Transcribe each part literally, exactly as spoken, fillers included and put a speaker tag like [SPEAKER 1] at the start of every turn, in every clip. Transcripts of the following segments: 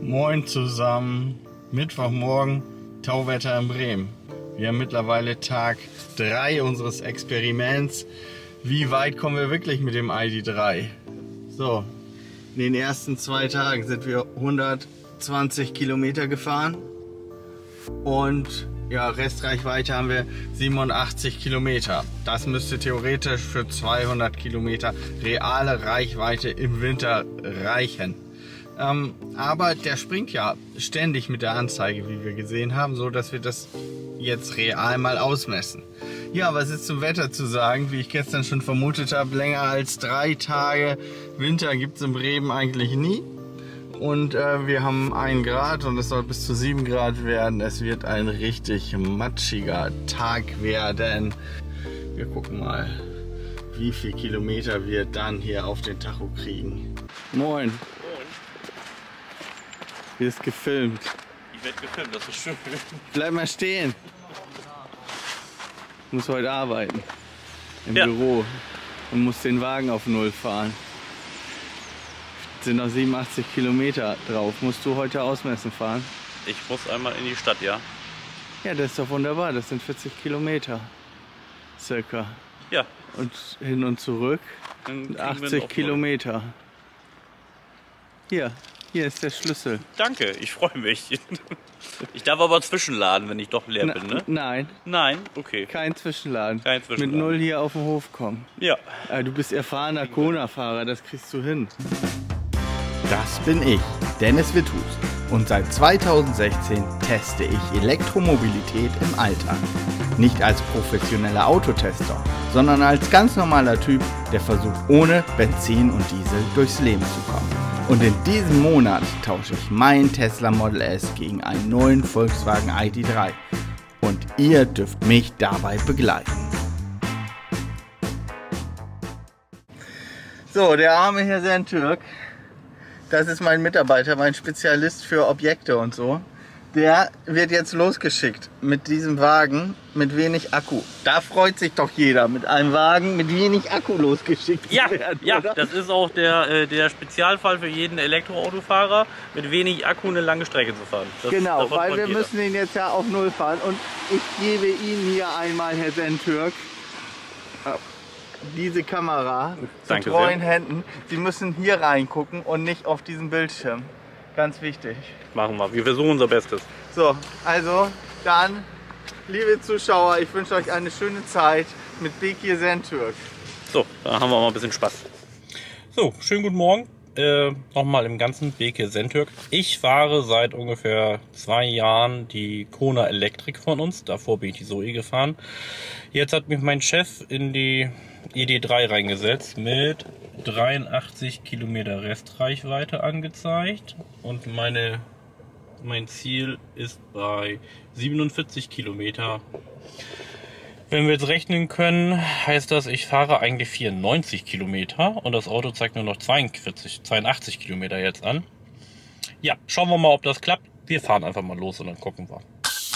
[SPEAKER 1] Moin zusammen, Mittwochmorgen, Tauwetter in Bremen. Wir haben mittlerweile Tag drei unseres Experiments. Wie weit kommen wir wirklich mit dem I D drei? So, in den ersten zwei Tagen sind wir hundertzwanzig Kilometer gefahren und ja, Restreichweite haben wir siebenundachtzig Kilometer. Das müsste theoretisch für zweihundert Kilometer reale Reichweite im Winter reichen. Ähm, aber der springt ja ständig mit der Anzeige, wie wir gesehen haben, so dass wir das jetzt real mal ausmessen. Ja, was ist zum Wetter zu sagen? Wie ich gestern schon vermutet habe, länger als drei Tage Winter gibt es in Bremen eigentlich nie. Und äh, wir haben ein Grad und es soll bis zu sieben Grad werden. Es wird ein richtig matschiger Tag werden. Wir gucken mal, wie viel Kilometer wir dann hier auf den Tacho kriegen. Moin. Hier ist gefilmt.
[SPEAKER 2] Ich werde gefilmt, das ist schön.
[SPEAKER 1] Bleib mal stehen. Ich muss heute arbeiten. Im
[SPEAKER 2] ja.
[SPEAKER 1] Büro. Und muss den Wagen auf Null fahren. Es sind noch siebenundachtzig Kilometer drauf. Musst du heute ausmessen fahren?
[SPEAKER 2] Ich muss einmal in die Stadt, ja.
[SPEAKER 1] Ja, das ist doch wunderbar. Das sind vierzig Kilometer. Circa.
[SPEAKER 2] Ja.
[SPEAKER 1] Und hin und zurück achtzig Kilometer. Hier. Hier ist der Schlüssel.
[SPEAKER 2] Danke, ich freue mich. Ich darf aber zwischenladen, wenn ich doch leer
[SPEAKER 1] Na,
[SPEAKER 2] bin, ne?
[SPEAKER 1] Nein.
[SPEAKER 2] Nein? Okay.
[SPEAKER 1] Kein Zwischenladen.
[SPEAKER 2] Kein Zwischenladen.
[SPEAKER 1] Mit Null hier auf den Hof kommen.
[SPEAKER 2] Ja.
[SPEAKER 1] Du bist erfahrener Kona-Fahrer, das kriegst du hin.
[SPEAKER 3] Das bin ich, Dennis Witthus. Und seit zweitausendsechzehn teste ich Elektromobilität im Alltag. Nicht als professioneller Autotester, sondern als ganz normaler Typ, der versucht, ohne Benzin und Diesel durchs Leben zu kommen. Und in diesem Monat tausche ich mein Tesla Model S gegen einen neuen Volkswagen I D drei. Und ihr dürft mich dabei begleiten.
[SPEAKER 1] So, der arme Herr Sentürk, das ist mein Mitarbeiter, mein Spezialist für Objekte und so. Der wird jetzt losgeschickt mit diesem Wagen mit wenig Akku. Da freut sich doch jeder, mit einem Wagen mit wenig Akku losgeschickt
[SPEAKER 2] ja,
[SPEAKER 1] zu werden,
[SPEAKER 2] ja,
[SPEAKER 1] oder?
[SPEAKER 2] Das ist auch der, äh, der Spezialfall für jeden Elektroautofahrer, mit wenig Akku eine lange Strecke zu fahren. Das,
[SPEAKER 1] genau, weil wir
[SPEAKER 2] jeder.
[SPEAKER 1] müssen ihn jetzt ja auf Null fahren. Und ich gebe Ihnen hier einmal, Herr Sentürk, diese Kamera mit treuen Händen. Sie müssen hier reingucken und nicht auf diesen Bildschirm. Ganz wichtig.
[SPEAKER 2] Machen wir. Wir versuchen unser Bestes.
[SPEAKER 1] So, also dann, liebe Zuschauer, ich wünsche euch eine schöne Zeit mit Bekir Sentürk.
[SPEAKER 2] So, da haben wir mal ein bisschen Spaß. So, schönen guten Morgen. Äh, Nochmal im ganzen Bekir Sentürk. Ich fahre seit ungefähr zwei Jahren die Kona Elektrik von uns. Davor bin ich die Zoe gefahren. Jetzt hat mich mein Chef in die I D drei reingesetzt mit dreiundachtzig Kilometer Restreichweite angezeigt. Und meine, mein Ziel ist bei siebenundvierzig Kilometer. Wenn wir jetzt rechnen können, heißt das, ich fahre eigentlich vierundneunzig Kilometer und das Auto zeigt nur noch zweiundvierzig, zweiundachtzig Kilometer jetzt an. Ja, schauen wir mal, ob das klappt. Wir fahren einfach mal los und dann gucken wir.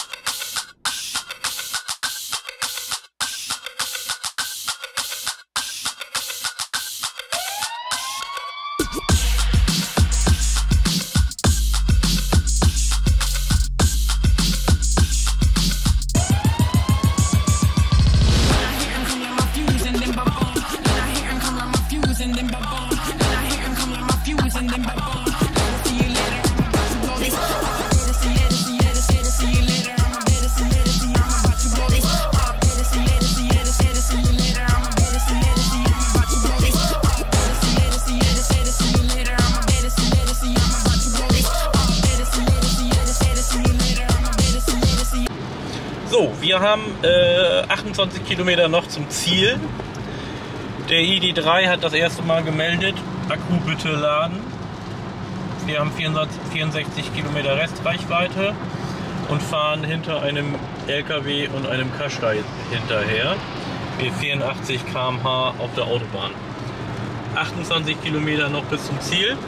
[SPEAKER 2] So, wir haben äh, achtundzwanzig Kilometer noch zum Ziel. Der I D drei hat das erste Mal gemeldet, Akku bitte laden. Wir haben vierundsechzig Kilometer Restreichweite und fahren hinter einem L K W und einem Qashqai hinterher mit vierundachtzig Kilometer pro Stunde auf der Autobahn. achtundzwanzig Kilometer noch bis zum Ziel.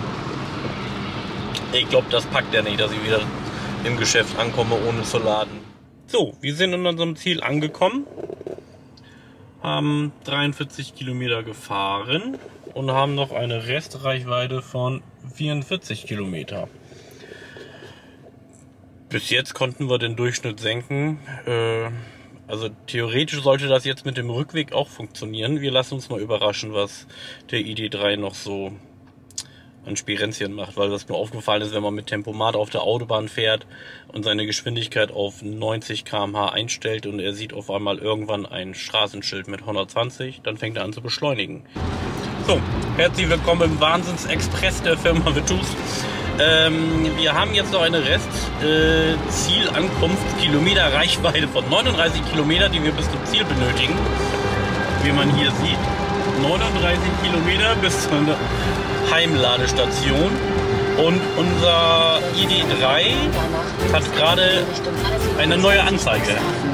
[SPEAKER 2] Ich glaube, das packt er nicht, dass ich wieder im Geschäft ankomme, ohne zu laden. So, wir sind in unserem Ziel angekommen, haben dreiundvierzig Kilometer gefahren und haben noch eine Restreichweite von vierundvierzig Kilometer. Bis jetzt konnten wir den Durchschnitt senken. Äh, also theoretisch sollte das jetzt mit dem Rückweg auch funktionieren. Wir lassen uns mal überraschen, was der I D drei noch so an Spirenzchen macht, weil das mir aufgefallen ist, wenn man mit Tempomat auf der Autobahn fährt und seine Geschwindigkeit auf neunzig Kilometer pro Stunde einstellt und er sieht auf einmal irgendwann ein Straßenschild mit hundertzwanzig, dann fängt er an zu beschleunigen. So, herzlich willkommen im Wahnsinnsexpress der Firma Vetus. Ähm, wir haben jetzt noch eine Rest äh, Zielankunft Kilometer Reichweite von neununddreißig Kilometer, die wir bis zum Ziel benötigen. Wie man hier sieht, neununddreißig Kilometer bis zur Heimladestation. Und unser I D drei hat gerade eine neue Anzeige.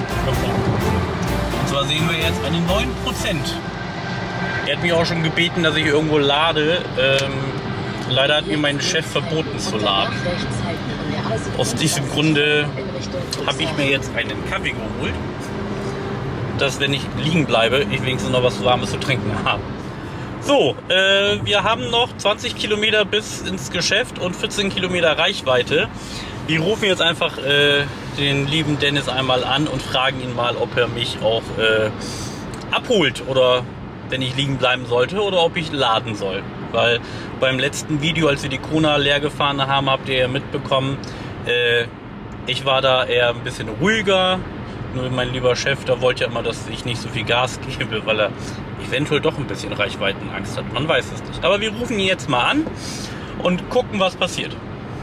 [SPEAKER 2] Und zwar sehen wir jetzt eine neun Prozent. Er hat mich auch schon gebeten, dass ich irgendwo lade. Ähm, leider hat mir mein Chef verboten zu laden. Aus diesem Grunde habe ich mir jetzt einen Kaffee geholt, dass, wenn ich liegen bleibe, ich wenigstens noch was Warmes zu trinken habe. So, äh, wir haben noch zwanzig Kilometer bis ins Geschäft und vierzehn Kilometer Reichweite. Wir rufen jetzt einfach äh, den lieben Dennis einmal an und fragen ihn mal, ob er mich auch äh, abholt oder wenn ich liegen bleiben sollte oder ob ich laden soll. Weil beim letzten Video, als wir die Kona leer gefahren haben, habt ihr ja mitbekommen, äh, ich war da eher ein bisschen ruhiger. Nur mein lieber Chef, da wollte ja immer, dass ich nicht so viel Gas gebe, weil er eventuell doch ein bisschen Reichweitenangst hat. Man weiß es nicht. Aber wir rufen ihn jetzt mal an und gucken, was passiert.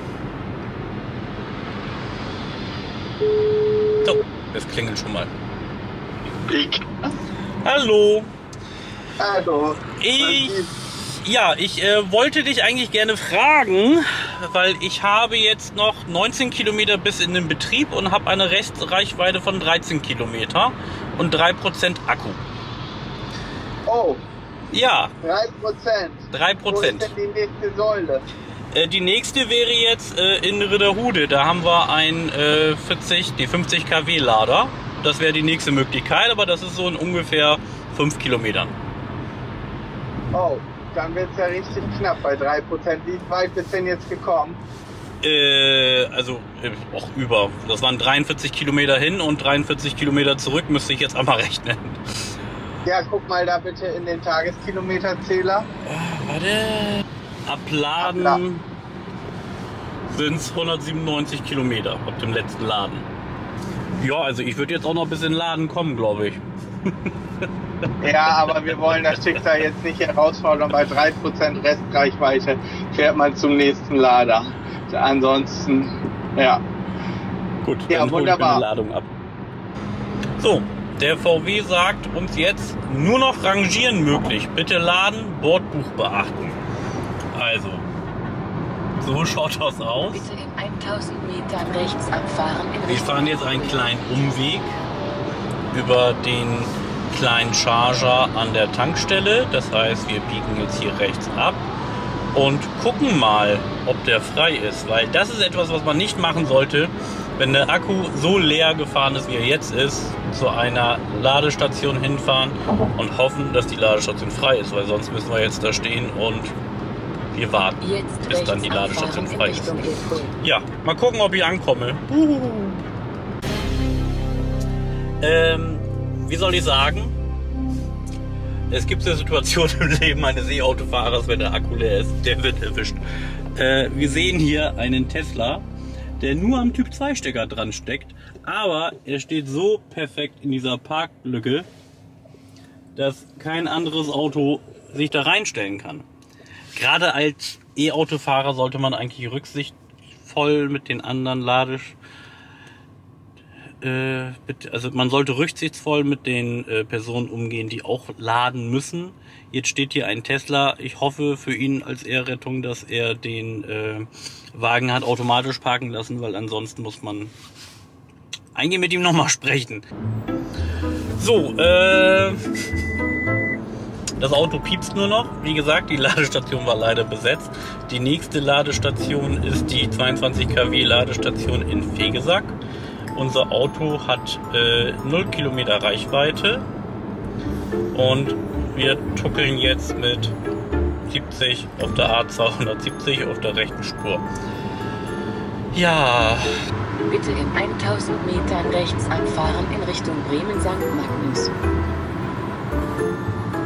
[SPEAKER 2] So, das klingelt schon mal.
[SPEAKER 1] Ich.
[SPEAKER 2] Hallo.
[SPEAKER 1] Hallo.
[SPEAKER 2] Ich, ja, ich äh, wollte dich eigentlich gerne fragen, weil ich habe jetzt noch neunzehn Kilometer bis in den Betrieb und habe eine Restreichweite von dreizehn Kilometer und drei Prozent Akku.
[SPEAKER 4] Oh.
[SPEAKER 2] Ja.
[SPEAKER 4] drei Prozent.
[SPEAKER 2] drei Prozent.
[SPEAKER 4] Wo ist denn die nächste Säule?
[SPEAKER 2] Äh, die nächste wäre jetzt äh, in Ridderhude. Da haben wir ein äh, vierzig, die fünfzig Kilowatt Lader. Das wäre die nächste Möglichkeit, aber das ist so in ungefähr fünf Kilometern.
[SPEAKER 4] Oh, dann wird es ja richtig knapp bei drei Prozent. Wie weit bist du denn jetzt gekommen?
[SPEAKER 2] Äh, also äh, auch über. Das waren dreiundvierzig Kilometer hin und dreiundvierzig Kilometer zurück, müsste ich jetzt einmal rechnen.
[SPEAKER 4] Ja, guck mal da bitte in den Tageskilometerzähler.
[SPEAKER 2] Äh, warte. Abladen Abla sind es hundertsiebenundneunzig Kilometer ab dem letzten Laden. Ja, also ich würde jetzt auch noch ein bisschen laden kommen, glaube ich.
[SPEAKER 4] Ja, aber wir wollen das Schicksal jetzt nicht herausfordern. Bei drei Prozent Restreichweite fährt man zum nächsten Lader. Ansonsten, ja.
[SPEAKER 2] Gut,
[SPEAKER 4] ja,
[SPEAKER 2] dann
[SPEAKER 4] wunderbar.
[SPEAKER 2] Hol ich meine Ladung ab. So, der V W sagt uns jetzt nur noch Rangieren möglich. Bitte laden, Bordbuch beachten. Also, so schaut das aus.
[SPEAKER 5] Bitte in tausend Metern rechts abfahren.
[SPEAKER 2] Wir fahren jetzt einen kleinen Umweg über den kleinen Charger an der Tankstelle. Das heißt, wir biegen jetzt hier rechts ab und gucken mal, ob der frei ist. Weil das ist etwas, was man nicht machen sollte, wenn der Akku so leer gefahren ist, wie er jetzt ist, zu einer Ladestation hinfahren und hoffen, dass die Ladestation frei ist. Weil sonst müssen wir jetzt da stehen und wir warten,
[SPEAKER 5] jetzt
[SPEAKER 2] bis dann die Ladestation frei ist.
[SPEAKER 5] Richtung
[SPEAKER 2] Ja, mal gucken, ob ich ankomme. Uhuhu. Ähm, wie soll ich sagen? Es gibt eine Situation im Leben eines E-Autofahrers, wenn der Akku leer ist, der wird erwischt. Äh, wir sehen hier einen Tesla, der nur am Typ zwei Stecker dran steckt, aber er steht so perfekt in dieser Parklücke, dass kein anderes Auto sich da reinstellen kann. Gerade als E-Autofahrer sollte man eigentlich rücksichtsvoll mit den anderen Ladisch Äh, also man sollte rücksichtsvoll mit den äh, Personen umgehen, die auch laden müssen. Jetzt steht hier ein Tesla. Ich hoffe für ihn als Ehrrettung, dass er den äh, Wagen hat automatisch parken lassen, weil ansonsten muss man eigentlich mit ihm nochmal sprechen. So, äh, das Auto piepst nur noch. Wie gesagt, die Ladestation war leider besetzt. Die nächste Ladestation ist die zweiundzwanzig Kilowatt Ladestation in Vegesack. Unser Auto hat äh, null Kilometer Reichweite und wir tuckeln jetzt mit siebzig auf der A zweihundertsiebzig auf der rechten Spur. Ja,
[SPEAKER 5] Bitte in tausend Metern rechts abfahren in Richtung Bremen Sankt Magnus.